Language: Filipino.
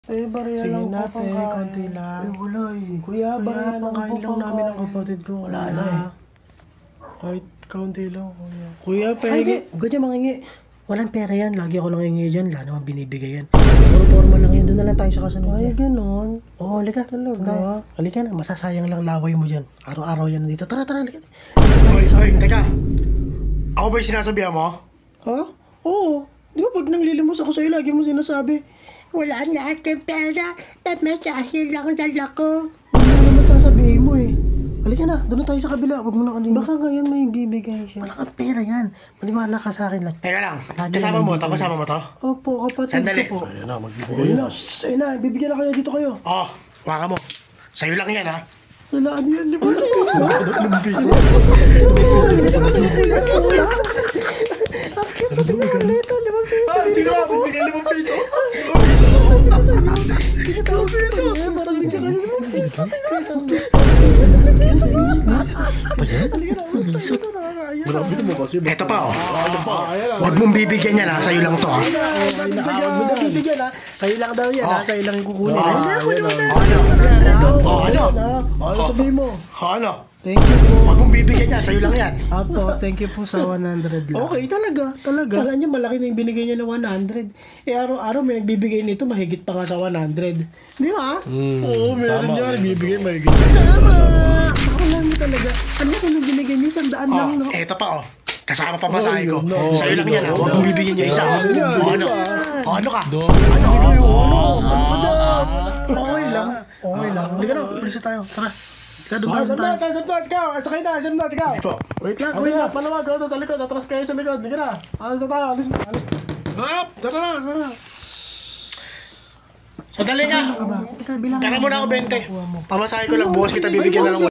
Bariya Sige lang natin, konti lang. Ay, wala eh. Kuya, bariya lang, kain lang namin ang pangkain. kapatid ko. Wala na eh. Kahit kaunti lang, kuya. Kuya, Ay, pwede. hindi. Huwag ka mangingi. Walang pera yan. Lagi ako nangingi dyan. Wala naman binibigay yan. Puro forma lang yan. Doon na lang tayo sa kasunod. Ay, ganun. Oo, halika. Talaga? Halika na. Masasayang lang laway mo dyan. Araw-araw yan dito. Tara, halika. Hoy, teka. Ako ba yung sinasabihan mo? Ha? Oo. Di ba pag nanglilimos ako sa'yo, lagi mo sinasabi, Wala na akong pera. Pamasahe lang dala ko. ano naman sasabihin mo eh. Halika na. Doon na tayo sa kabila. Huwag mo na kanina. Baka ngayon may bibigay siya. Wala kang pera yan. Maniwala ka sa akin lang. Teka lang. Lagi Kasama yan mo nandito. to? Kasama mo to? Opo, kapatid Sandali. ko po. Ayun na, magbibigay Ayun na. na, ayun na, bibigyan na kayo, dito kayo. Oo. Waka mo. Sa'yo lang yan, ha? Wala, ano yan, 5 piso. Hindi na ako. Bigyan 5 piso. Parang hindi ka na 5 piso. Eto pa, oh. Huwag mong bibigyan yan, ha? Sa'yo lang to, ha? Huwag mo na bibigyan ha. Sa'yo lang daw yan ha. Sa'yo lang yung kukunin. Ano? Ano sabihin mo? Ano? Thank you po. Huwag mong bibigyan yan. Sa'yo lang yan. Apo, thank you po sa 100 lang. Okay, talaga. Kala niya malaki na yung binigay niya ng 100. Eh, araw-araw may nagbibigay nito, mahigit pa nga sa 100. Di ba? Oo, meron niya. Bibigay mahigit. Akala mo talaga. Ano kung binigay niyo? 100 lang, no? Eto pa, oh. Kasama pa masahe ko. no. Sa'yo lang yan, ha? Huwag mong bibigyan niyo isa. Ano? Ano ka? Okay lang. Okay lang. Halika na, ulis na tayo. Tara. Sandal, ikaw. Sakay na, sandal, ikaw. Po. Wait lang, kuya. Panawag, doon sa likod. Atras kayo sa likod. Halika na. Alis na tayo, alis na. Tara na, tara na. Sandali nga. Ikaw, bilang Tara muna ako 20. Pamasahe ko lang. Bukas kita bibigyan na lang.